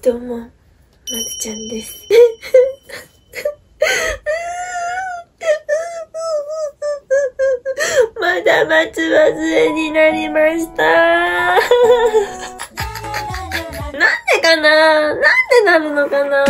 どうも、まずちゃんです。まだ松葉杖になりました。なんでかな？なんでなるのかな？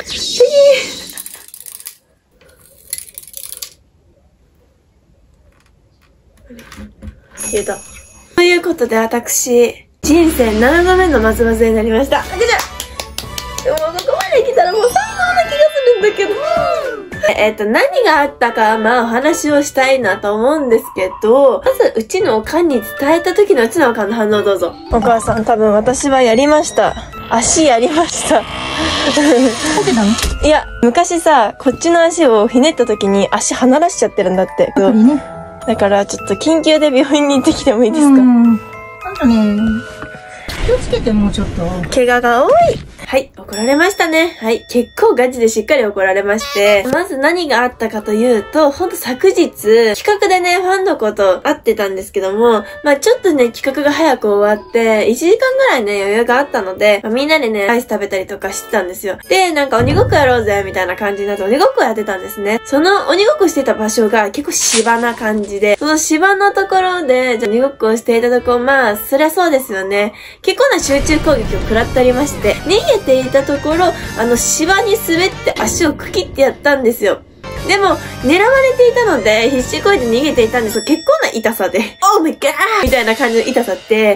消えた。ということで私、人生7度目の松葉杖になりました。でもここまで来たらもう最高な気がするんだけど。何があったか、まあお話をしたいなと思うんですけど、まずうちのおかんに伝えた時のうちのおかんの反応どうぞ。お母さん、多分私はやりました。足やりました。いや、昔さ、こっちの足をひねった時に足離らしちゃってるんだって。だからちょっと緊急で病院に行ってきてもいいですか？ なんかね、気をつけてもうちょっと。 怪我が多い。はい、怒られましたね。はい、結構ガチでしっかり怒られまして。まず何があったかというと、ほんと昨日、企画でね、ファンの子と会ってたんですけども、まあちょっとね、企画が早く終わって、1時間ぐらいね、余裕があったので、みんなでね、アイス食べたりとかしてたんですよ。で、なんか鬼ごっこやろうぜ、みたいな感じになって鬼ごっこやってたんですね。その鬼ごっこしてた場所が結構芝な感じで、その芝のところで、じゃあ鬼ごっこをしていたところ、まあ、そりゃそうですよね。結構な集中攻撃を食らっておりまして、逃げていたところ、芝に滑って足をくきってやったんですよ。でも、狙われていたので、必死こいて逃げていたんですよ。結構な痛さで、オーマイガーみたいな感じの痛さって、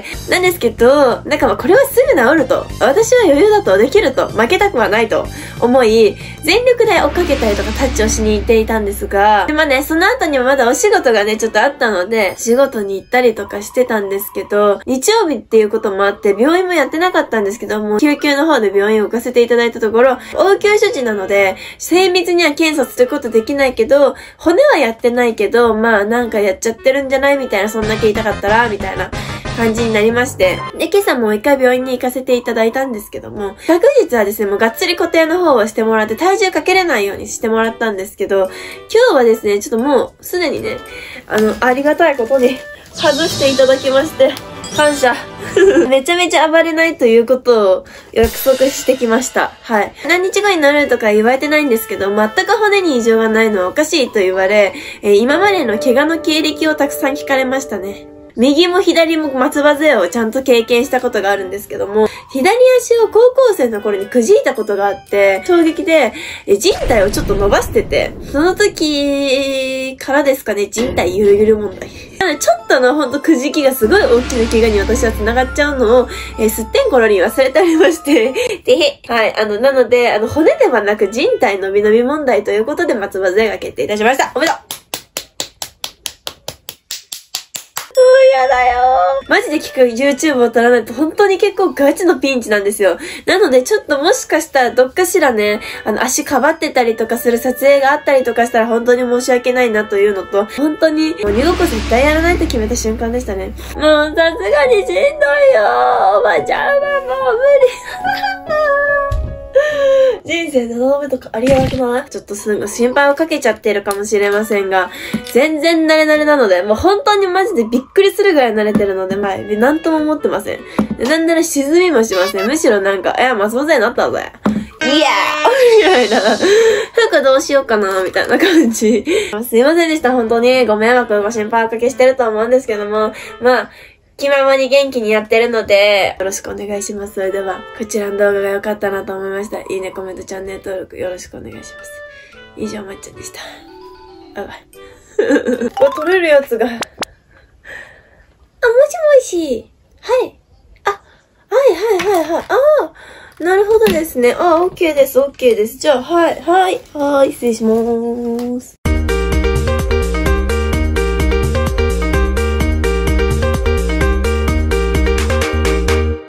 なんですけど、なんかまあこれはすぐ治ると。私は余裕だとできると。負けたくはないと思い、全力で追っかけたりとかタッチをしに行っていたんですが、でまあね、その後にもまだお仕事がね、ちょっとあったので、仕事に行ったりとかしてたんですけど、日曜日っていうこともあって、病院もやってなかったんですけども、救急の方で病院を置かせていただいたところ、応急処置なので、精密には検査することできないけど、骨はやってないけど、まあなんかやっちゃってるんじゃないみたいな、そんだけ痛かったら、みたいな感じになりまして。で、今朝もう一回病院に行かせていただいたんですけども、昨日はですね、もうがっつり固定の方をしてもらって、体重かけれないようにしてもらったんですけど、今日はですね、ちょっともうすでにね、ありがたいことに外していただきまして、感謝。めちゃめちゃ暴れないということを約束してきました。はい。何日後になるとか言われてないんですけど、全く骨に異常がないのはおかしいと言われ、今までの怪我の経歴をたくさん聞かれましたね。右も左も松葉杖をちゃんと経験したことがあるんですけども、左足を高校生の頃にくじいたことがあって、衝撃で靭帯をちょっと伸ばしてて、その時からですかね、靭帯ゆるゆる問題。なのでちょっとのほんとくじきがすごい大きな怪我に私は繋がっちゃうのを、すってんころに忘れておりまして。で、はい、なので、骨ではなく靭帯伸び伸び問題ということで松葉杖が決定いたしました。おめでとう！やだよー。マジで聞く YouTube を撮らないと本当に結構ガチのピンチなんですよ。なのでちょっともしかしたらどっかしらね、足かばってたりとかする撮影があったりとかしたら本当に申し訳ないなというのと、本当にもう鬼ごっこ絶対やらないと決めた瞬間でしたね。もうさすがにしんどいよー。おばちゃんはもう無理。人生7度目とかありえなくない？ちょっと心配をかけちゃってるかもしれませんが、全然慣れなので、もう本当にマジでびっくりするぐらい慣れてるので、まあ、なんとも思ってません。なんなら沈みもしません。むしろなんか、松葉杖になったぜ。いやーみたいな。服どうしようかなみたいな感じ。すいませんでした。本当にご迷惑ご心配おかけしてると思うんですけども、まあ、気ままに元気にやってるので、よろしくお願いします。それでは、こちらの動画が良かったなと思いました。いいね、コメント、チャンネル登録よろしくお願いします。以上、まっちゃんでした。取れるやつが。もしもし。はい。はい。なるほどですね。OK です、OK です。じゃあ、はい、失礼しまーす。